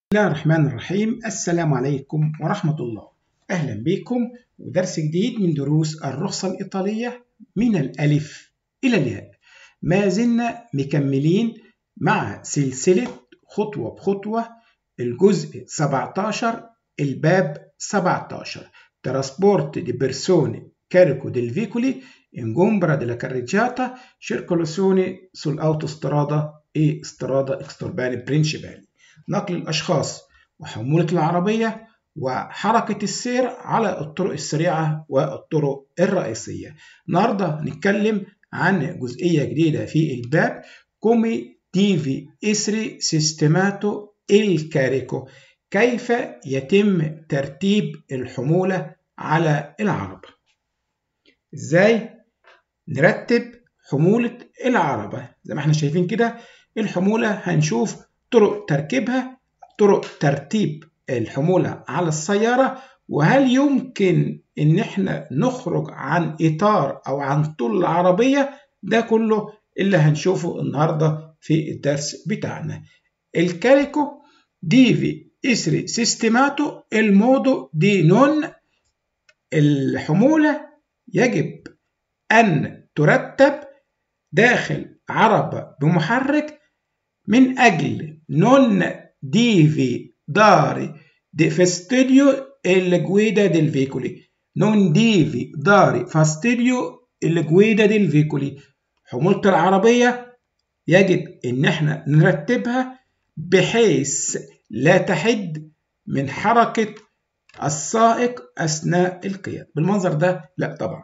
بسم الله الرحمن الرحيم. السلام عليكم ورحمة الله. أهلا بكم ودرس جديد من دروس الرخصة الإيطالية من الألف إلى الياء. ما زلنا مكملين مع سلسلة خطوة بخطوة الجزء 17 الباب 17 تراسبورت دي بيرسوني كاريكو ديل فيكولي ingombra della carreggiata circolazione sull'autostrada e strada extraurbane principali. نقل الأشخاص وحمولة العربية وحركة السير على الطرق السريعة والطرق الرئيسية. النهاردة هنتكلم عن جزئية جديدة في الباب come deve essere sistemato il carico، كيف يتم ترتيب الحمولة على العربة. ازاي نرتب حمولة العربة؟ زي ما احنا شايفين كده الحمولة هنشوف طرق تركيبها، طرق ترتيب الحمولة على السيارة، وهل يمكن ان احنا نخرج عن اطار او عن طول العربية. ده كله اللي هنشوفه النهاردة في الدرس بتاعنا. الكاريكو ديفي اسري سيستيماتو المودو دي نون، الحمولة يجب أن ترتب داخل عربة بمحرك من أجل non devi dare fastidio alla guida del veicolo. non devi dare fastidio alla guida del veicolo. حمولة العربية يجب إن احنا نرتبها بحيث لا تحد من حركة السائق أثناء القيادة. بالمنظر ده لا طبعا،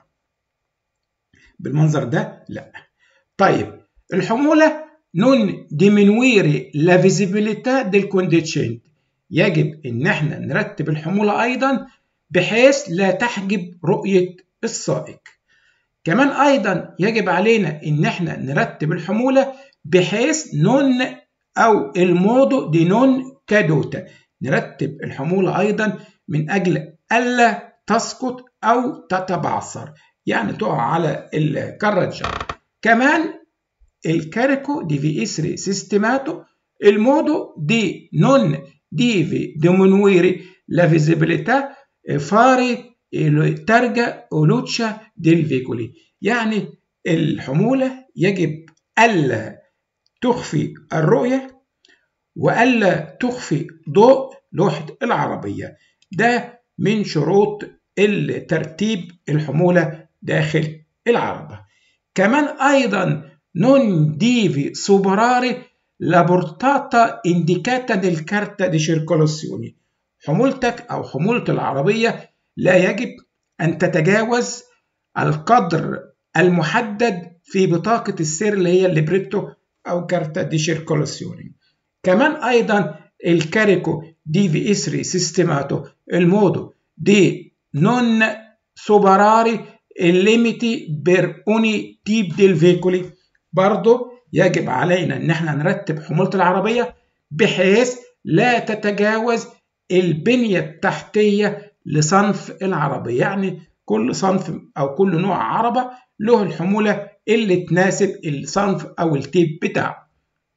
بالمنظر ده لا. طيب الحمولة non diminuire la visibilità del conducente، يجب ان احنا نرتب الحمولة ايضا بحيث لا تحجب رؤية السائق. كمان ايضا يجب علينا ان احنا نرتب الحمولة بحيث نون او المودو دي نون كادوتا، نرتب الحمولة ايضا من اجل الا تسقط او تتبعثر، يعني تقع على الكراجة. كمان الكاريكو ديفي اسري سيستيماتو المودو دي نون ديفي ديمونويري لا فيزيبيليتà فاري ترجا اولوتشا ديل فيكولي، يعني الحمولة يجب ألا تخفي الرؤية وألا تخفي ضوء لوحة العربية. ده من شروط الترتيب الحمولة داخل العربة. كمان أيضا non devi superare la portata indicata nel carta di circolazione، حمولتك أو حمولة العربية لا يجب أن تتجاوز القدر المحدد في بطاقة السير اللي هي الليبريتو أو كارتا دي شيركولاسيوني. كمان أيضا الكاريكو ديفي اسري سيستيماتو المودو دي نون سوبراري الليميتي بير اوني تيب ديل فيكولي، برضه يجب علينا ان احنا نرتب حمولة العربية بحيث لا تتجاوز البنية التحتية لصنف العربية، يعني كل صنف او كل نوع عربة له الحمولة اللي تناسب الصنف او التيب بتاعه.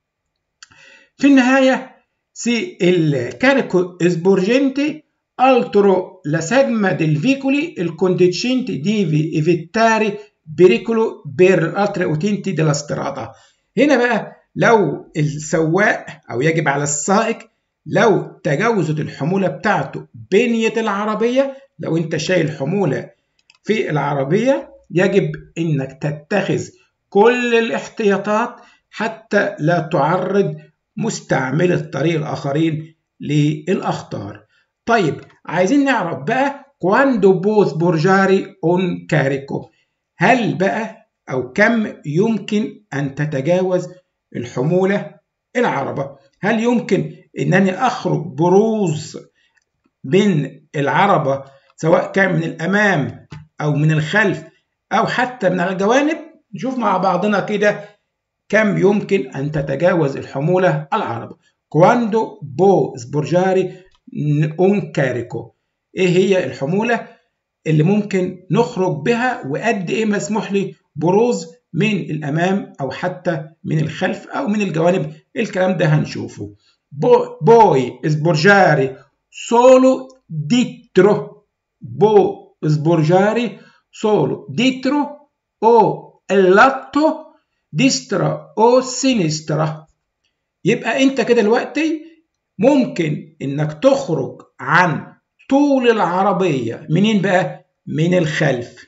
في النهاية سي الكاريكو اسبورجنتي altro la segma del veicoli il conducente deve evitare pericolo per altre utenti della strada. هنا بقى لو السواق او يجب على السائق لو تجاوزت الحمولة بتاعته بنية العربية، لو انت شايل حمولة في العربية يجب انك تتخذ كل الاحتياطات حتى لا تعرض مستعمل الطريق الآخرين للأخطار. طيب عايزين نعرف بقى quando può sborgiare un carico، هل بقى أو كم يمكن أن تتجاوز الحمولة العربة؟ هل يمكن أنني أخرج بروز من العربة سواء كان من الأمام أو من الخلف أو حتى من الجوانب؟ نشوف مع بعضنا كده كم يمكن أن تتجاوز الحمولة العربة. quando può sborgiare un carico، إيه هي الحمولة اللي ممكن نخرج بها وقد إيه مسموح لي بروز من الأمام أو حتى من الخلف أو من الجوانب؟ الكلام ده هنشوفه. Poi sborgiare solo dietro. Può sborgiare solo dietro o اللاتو ديسترا او سينسترا. يبقى انت كده دلوقتي ممكن انك تخرج عن طول العربية منين بقى؟ من الخلف.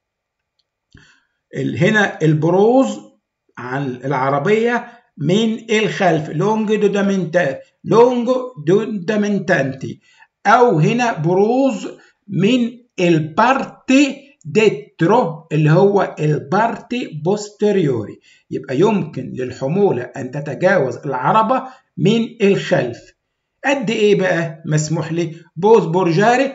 هنا البروز عن العربية من الخلف لونج دوندامنتانتي، او هنا بروز من البارتي ديترو اللي هو البارتي بوستيريوري. يبقى يمكن للحمولة أن تتجاوز العربة من الخلف. قد إيه بقى مسموح لي؟ بوز بورجاري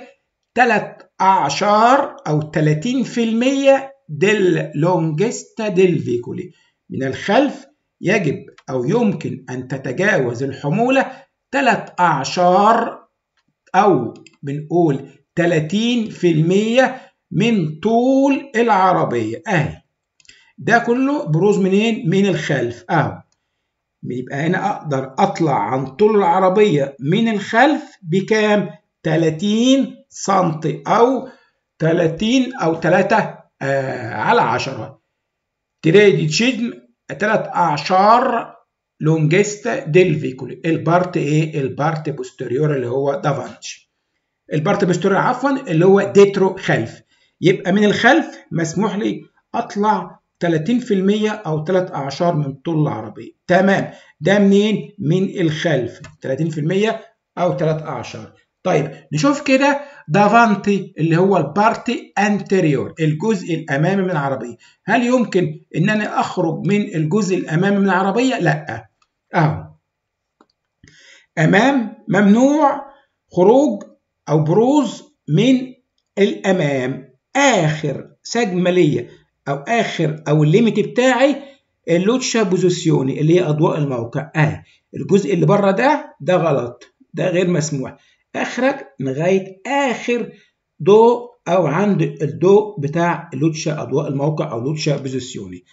13 أو 30% ديل لونجستا ديل فيكولي. من الخلف يجب أو يمكن أن تتجاوز الحمولة 13 أو بنقول 30% من طول العربية. اهي ده كله بروز منين؟ من الخلف اهو. يبقى هنا اقدر اطلع عن طول العربية من الخلف بكام؟ 30 سنتي او 30 او 3 على 10. تريدي تشيدم 13 لونجستا ديل فيكولي. البارت ايه؟ البارت بوستيريور اللي هو دافانتش. البارت بوستيريور عفوا اللي هو ديترو خلف. يبقى من الخلف مسموح لي اطلع 30% او 3 اعشار من طول العربيه. تمام. ده منين؟ من الخلف 30% او 3 اعشار. طيب نشوف كده دافانتي اللي هو البارتي انتريور، الجزء الامامي من العربيه. هل يمكن ان انا اخرج من الجزء الامامي من العربيه؟ لا. اهو امام ممنوع خروج او بروز من الامام. اخر سجمه ليا او اخر او الليميت بتاعي اللوتشا بوزيسيوني اللي هي اضواء الموقع. الجزء اللي بره ده غلط، ده غير مسموح. اخرك لغايه اخر ضوء او عند الضوء بتاع لوتشا اضواء الموقع او لوتشا بوزيسيوني.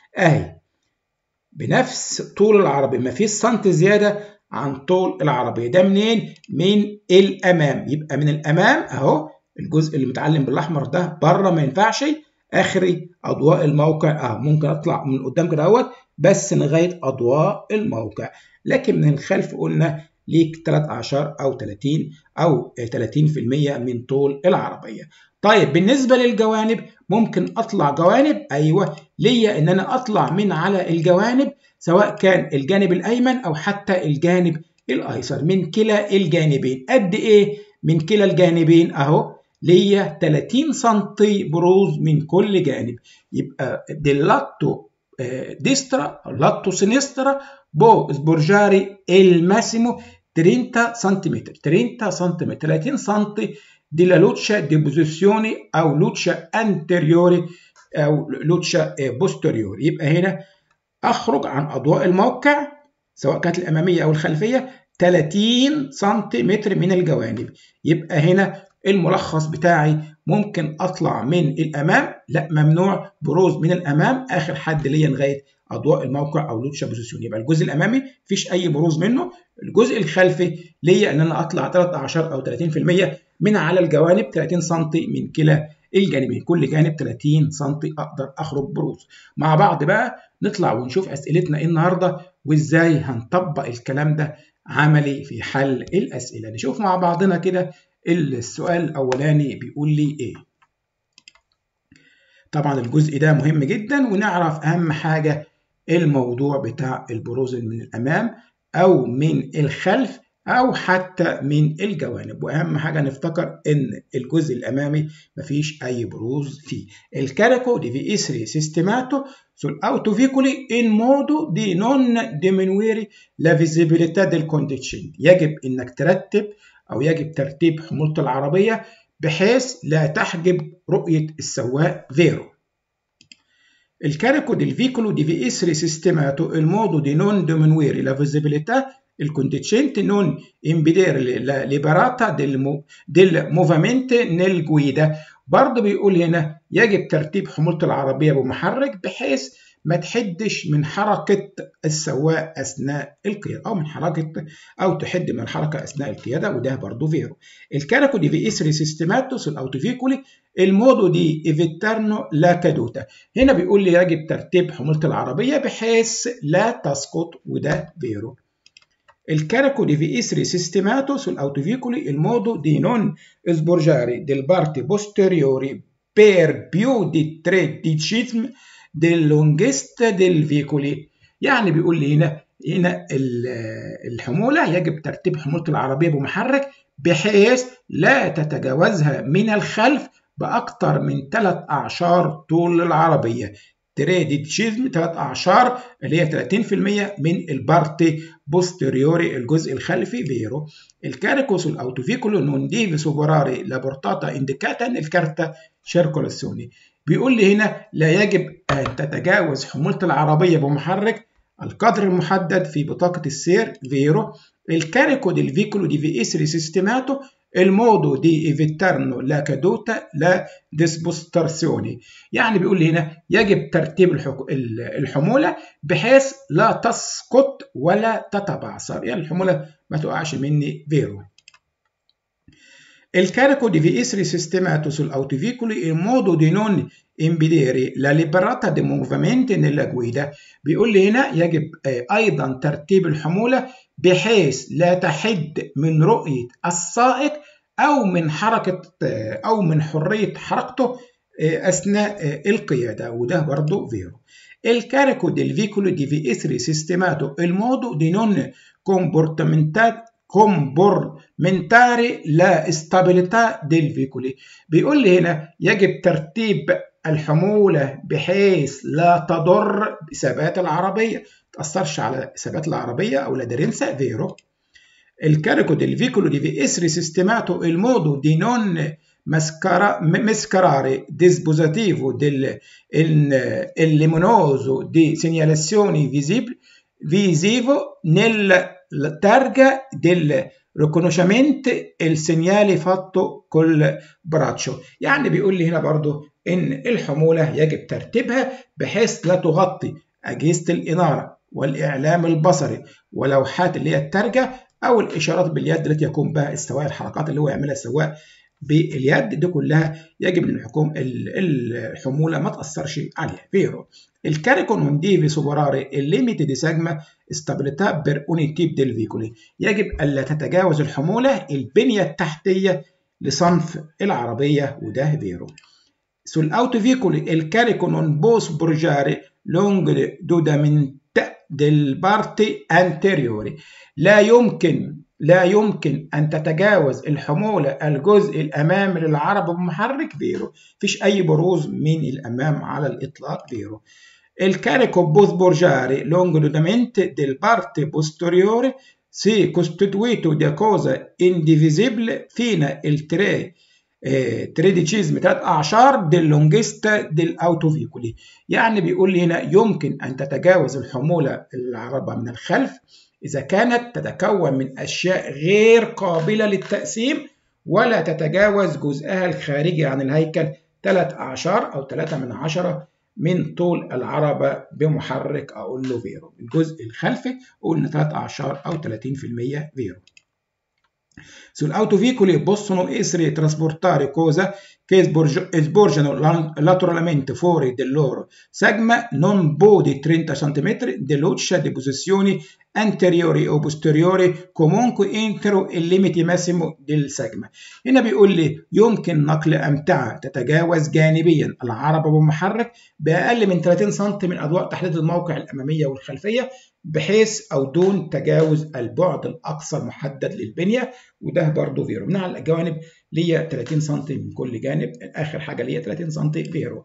بنفس طول العربيه، مفيش سنتي زياده عن طول العربيه. ده منين؟ من الامام. يبقى من الامام اهو الجزء اللي متعلم بالاحمر ده بره ما ينفعش. اخري اضواء الموقع ممكن اطلع من قدام كده اهوت بس لغايه اضواء الموقع. لكن من الخلف قلنا ليك 3 اعشار او 30 او 30% من طول العربيه. طيب بالنسبه للجوانب ممكن اطلع جوانب. ايوه ليا ان انا اطلع من على الجوانب سواء كان الجانب الايمن او حتى الجانب الايسر من كلا الجانبين. قد ايه من كلا الجانبين؟ اهو ليا 30 سنتي بروز من كل جانب. يبقى ديلاتو ديسترا لاتو سينسترا بو سبورجاري الماسيمو 30 سنتيمتر 30 سنتيمتر 30 سنتي دي لا لوتشا دي بوزيسيوني او لوتشا انتريوري او لوتشا بوستيريوري. يبقى هنا اخرج عن اضواء الموقع سواء كانت الاماميه او الخلفيه 30 سنتيمتر من الجوانب. يبقى هنا الملخص بتاعي ممكن اطلع من الامام، لا ممنوع بروز من الامام. اخر حد ليا لغايه اضواء الموقع او لوتشا بوزيسيون. يبقى الجزء الامامي مفيش اي بروز منه. الجزء الخلفي ليا ان انا اطلع 13 او 30% من على الجوانب 30 سم من كلا الجانبين. كل جانب 30 سم اقدر اخرج بروز. مع بعض بقى نطلع ونشوف اسئلتنا ايه النهارده وازاي هنطبق الكلام ده عملي في حل الاسئله. نشوف مع بعضنا كده السؤال الاولاني بيقول لي ايه. طبعا الجزء ده مهم جدا ونعرف اهم حاجه الموضوع بتاع البروز من الامام او من الخلف او حتى من الجوانب. واهم حاجه نفتكر ان الجزء الامامي مفيش اي بروز فيه. الكاريكو دي essere sistemato sull'autovicoli in modo di non diminuire la visibilità del conducente. يجب انك ترتب او يجب ترتيب حمولة العربية بحيث لا تحجب رؤية السواق فيرو. Il carico del veicolo deve essere sistemato in modo di non diminuire la visibilità del conducente, non impedire la libertà del movimento nel guida. برضه بيقول هنا يجب ترتيب حمولة العربية بمحرك بحيث ما تحدش من حركة السواق أثناء القيادة أو من حركة أو تحد من الحركة أثناء القيادة، وده برضه فيرو. الكاريكو دي في إسري سيستماتوس الأوتوفيكولي المودو دي إيفيتارنو لا كادوتا. هنا بيقول لي يجب ترتيب حمولة العربية بحيث لا تسقط، وده فيرو. الcarico devi essere sistemato sull'autovicoli in modo di non sborgiare delle parti posteriori per più di 13 del lunghezza del veicoli. يعني بيقول لي هنا الحمولة يجب ترتيب حمولة العربية بمحرك بحيث لا تتجاوزها من الخلف بأكثر من 3 أعشار طول العربية. تريديتشيزم 3 أعشار اللي هي 30% من البارتي بوستيريوري الجزء الخلفي فيرو. الكاريكو sull'autovicolo non deve superare la portata indicata nel carta circolazione. بيقول لي هنا لا يجب أن تتجاوز حمولة العربية بمحرك القدر المحدد في بطاقة السير فيرو. الcarico del veicolo deve essere sistemato il modo di evitarno la caduta la dispostazione. يعني بيقول لي هنا يجب ترتيب الحمولة بحيث لا تسقط ولا تتبعثر، يعني الحمولة ما تقعش مني فيرو. Il carico deve essere sistemato sull'autovicolo in modo di non impedire la libertà di movimento nella guida. بيقول لي هنا يجب أيضا ترتيب الحمولة بحيث لا تحد من رؤية السائق أو من حرية حركته أثناء القيادة، وده برضه فيرو. Il carico del veicolo deve essere sistemato in modo di non comportamentare la stabilità del veicolo. بيقول لي هنا يجب ترتيب الحمولة بحيث لا تضر بثبات العربية، ما تأثرش على ثبات العربية أو l'aderinza فيرو. Il carico del veicolo deve essere sistemato in modo di non mescolare dispositivo luminoso di segnalazioni visivo nella targa del riconoscimento il segnale fatto col braccio. يعني بيقول لي هنا برضو إن الحمولة يجب ترتيبها بحيث لا تغطي أجهزة الإنارة والإعلام البصري ولوحات اللي هي الترجة أو الإشارات باليد التي يقوم بها السواق، الحركات اللي هو يعملها السواق باليد دي كلها يجب ان الحموله ما تاثرش عليها. فيرو. الcarico non deve superare il limite di segma stabilità per ogni tipo del veicolo. يجب الا تتجاوز الحموله البنيه التحتيه لصنف العربيه، وده فيرو. sull'autovicolo il carico non può sborgiare longitudinalmente del parti anteriori. لا يمكن أن تتجاوز الحمولة الجزء الأمامي للعربة بمحرك فيرو. مفيش أي بروز من الأمام على الإطلاق فيرو. الcarico può sborgiare longitudinalmente del parte posteriore se costituito da cosa indivisibile fino il 13 أعشار del lunghezza dell'autovicolo. يعني بيقول لي هنا يمكن أن تتجاوز الحمولة العربة من الخلف إذا كانت تتكون من أشياء غير قابلة للتقسيم ولا تتجاوز جزءها الخارجي عن الهيكل 3 أعشار أو 3/10 من طول العربة بمحرك أقول له فيرو. الجزء الخلفي قلنا 3 أعشار أو 30% فيرو. Sull'autovicoli possono essere trasportare cose che sborgiano lateralmente fuori del loro segma non più di 30 cm dell'uscita di posizioni anteriori o posteriori comunque entro il limite massimo del segma. هنا بيقول لي يمكن نقل أمتعة تتجاوز جانبيا العربة بمحرك بأقل من 30 سم من أضواء تحديد الموقع الأمامية والخلفية بحيث أو دون تجاوز البعد الأقصى المحدد للبنية، وده برضه فيرو. من على الجوانب ليا 30 سم من كل جانب، آخر حاجة ليا 30 سم فيرو.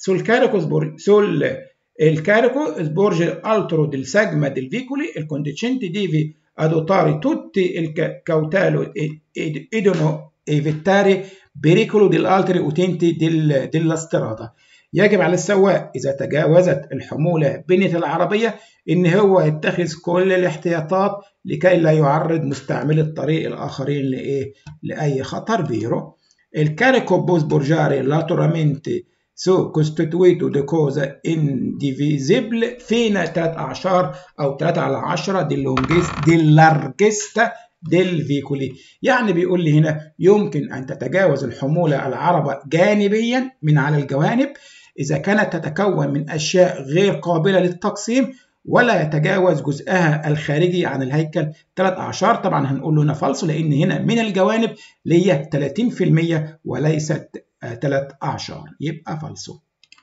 Il carico sborge altro del segma del veicolo, il conducente deve adottare tutti il cautelo e devono evitare pericolo degli altri utenti della strada. يجب على السواق إذا تجاوزت الحمولة بنية العربية إن هو يتخذ كل الاحتياطات لكي لا يعرض مستعملي الطريق الآخرين لأي خطر فيرو. Il carico può sborgiare lateralmente سو كونستيتويتو دي كوزا انديفيزيبل فينا 3 اعشار او 3 على 10 دي لارجستا ديل فيكولي. يعني بيقول لي هنا يمكن ان تتجاوز الحمولة العربة جانبيا من على الجوانب إذا كانت تتكون من أشياء غير قابلة للتقسيم ولا يتجاوز جزءها الخارجي عن الهيكل 3 أعشار. طبعا هنقول له هنا فالصو لأن هنا من الجوانب اللي هي 30% وليست 3 أعشار، يبقى فالصو.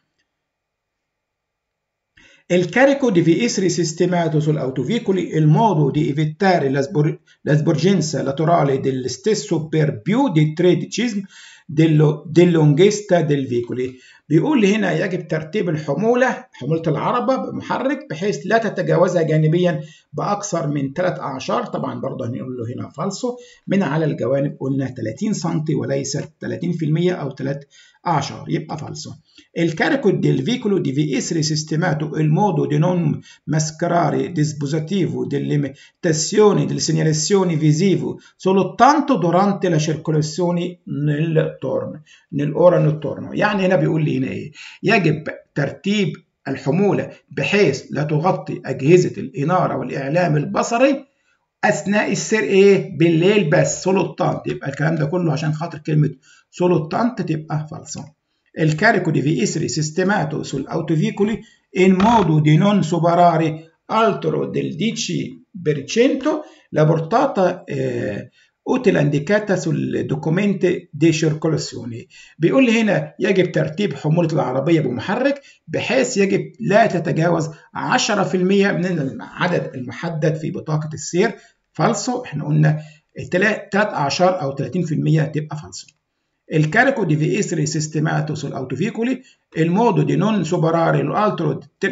Il deve essere sistemato sull'autovicoli in modo da evitare la sporgenza laterale dello stesso per più di 13 dell'lunghezza del veicolo. بيقول لي هنا يجب ترتيب حمولة العربة بمحرك بحيث لا تتجاوزها جانبيا بأكثر من 3 أعشار. طبعا برضه هنقول له هنا فالصو. من على الجوانب قلنا 30 سم وليس 30% أو 3 أعشار، يبقى فالصو. Il carico del veicolo deve essere sistemato in modo da non mascherare il dispositivo dell'imitazione delle segnalazioni visive soltanto durante la circolazione nell'ora notturna. يعني هنا بيقول لي هنا ايه؟ يجب ترتيب الحمولة بحيث لا تغطي أجهزة الإنارة والإعلام البصري أثناء السير إيه؟ بالليل بس سولوتانت. يبقى الكلام ده كله عشان خاطر كلمة سولوتانت تبقى فالصة. Il carico deve essere sistemato sull'autoveicoli in modo da non superare altro del 10% la portata utile indicata sul documento di circolazione. بيقول لي هنا يجب ترتيب حمولة العربية بمحرك بحيث يجب لا تتجاوز 10% من العدد المحدد في بطاقة السير. فالصو احنا قلنا 3 أعشار أو 30% تبقى فالصو. Il carico deve essere sistemato sull'autoveicoli in modo da non superare l'altro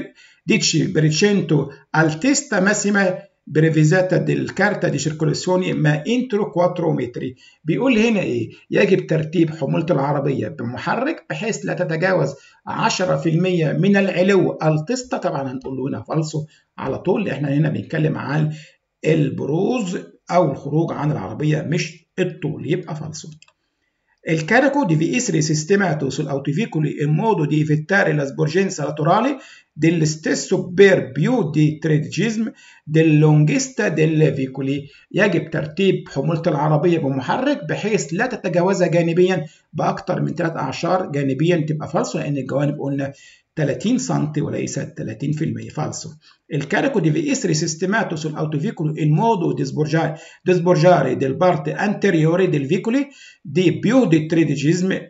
10% altezza massima بريفيزاتا دالكارتا دي سيركولاسيوني ما انترو 4 متري. بيقول هنا ايه؟ يجب ترتيب حمولة العربية بمحرك بحيث لا تتجاوز 10% من العلو التستا. طبعا هنقول له هنا فالصو على طول، احنا هنا بنتكلم عن البروز او الخروج عن العربية مش الطول، يبقى فالصو. Il carico deve essere sistemato sull'autoveicolo in modo da evitare la sporgenza laterale dello stesso per più di 13 dell'lunghezza dei veicoli. يجب ترتيب حمولة العربية بمحرك بحيث لا تتجاوزها جانبيا بأكثر من 3 أعشار. جانبيا تبقى فالصو لأن الجوانب قلنا 30 سم وليس 30%. فالصو. Il carico deve essere sistemato sull'autoveicolo in modo da sborgiare del parte anteriore del veicolo di più di 13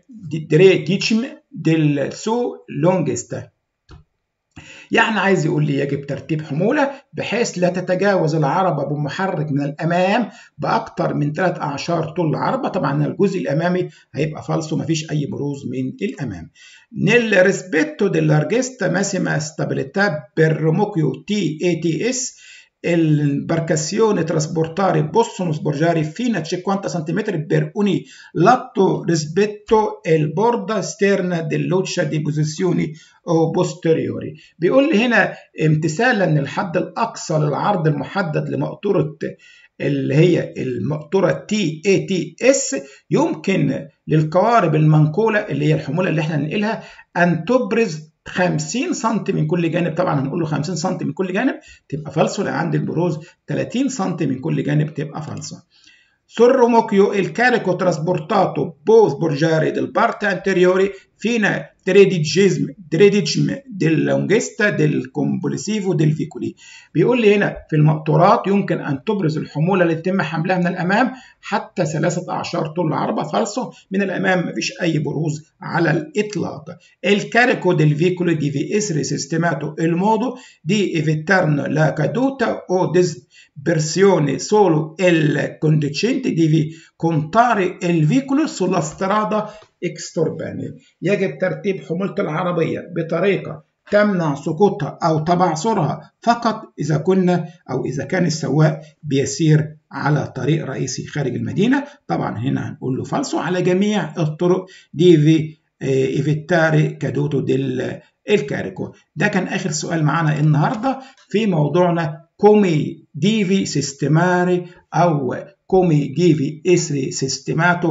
del suo lunghezza. يعني عايز يقول لي يجب ترتيب حمولة بحيث لا تتجاوز العربة بمحرك من الأمام بأكثر من 3 أعشار طول العربة. طبعا الجزء الأمامي هيبقى فالصو، مفيش أي بروز من الأمام. Nel rispetto della larghezza massima stabilità per Romocchio TATS l'imbarcazione trasportare possono sborgiare fino a 50 cm per ogni lato rispetto al borda esterna dell'occia di posizioni posteriori. بيقول لي هنا امتثالا للحد الأقصى للعرض المحدد لمقطورة اللي هي المقطورة TATS يمكن للقوارب المنقولة اللي هي الحمولة اللي احنا هننقلها أن تبرز 50 سم من كل جانب. طبعا هنقول له 50 سم من كل جانب تبقى فالصو، لان عند البروز 30 سم من كل جانب تبقى فالصو. Sul Romocchio il carico trasportato può sborgiare del parte anteriore fino a 13 della lunghezza del complessivo del veicolo. بيقول لي هنا في المقطورات يمكن أن تبرز الحمولة اللي يتم حملها من الأمام حتى 3 أعشار طول العربة. فالصو من الأمام مفيش أي بروز على الإطلاق. Il carico del veicolo deve essere sistemato in modo di evitare la caduta o dispersione solo il conducente deve contare il veicolo sulla strada exturbane. يجب ترتيب حمولة العربية بطريقة تمنع سقوطها أو تبعثرها فقط إذا كان السواق بيسير على طريق رئيسي خارج المدينة. طبعا هنا هنقول له فالصو على جميع الطرق ديفي إيفيتاري كادوتو ديل الكاريكو. ده كان آخر سؤال معانا النهاردة في موضوعنا كومي ديفي سيستماري أو كومي ديفي إسري سيستماتو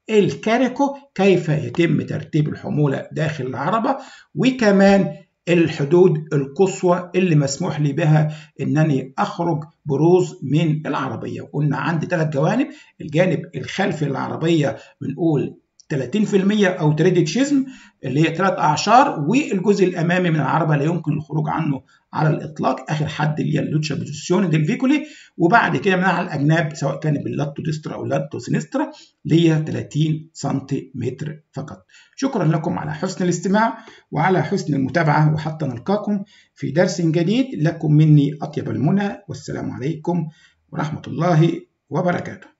الكاريكو كيف يتم ترتيب الحمولة داخل العربة، وكمان الحدود القصوى اللي مسموح لي بها انني اخرج بروز من العربية. قلنا عندي 3 جوانب، الجانب الخلفي للعربية بنقول 30% او تريدد شيزم اللي هي 3 اعشار، والجزء الامامي من العربة لا يمكن الخروج عنه على الاطلاق، اخر حد اللي هي اللوتشا بوزيسيون ديل فيكولي، وبعد كده من على الاجناب سواء كان باللاتو ديسترا او اللاتو سينسترا اللي هي 30 سنتيمتر فقط. شكرا لكم على حسن الاستماع وعلى حسن المتابعة، وحتى نلقاكم في درس جديد. لكم مني أطيب المنى، والسلام عليكم ورحمة الله وبركاته.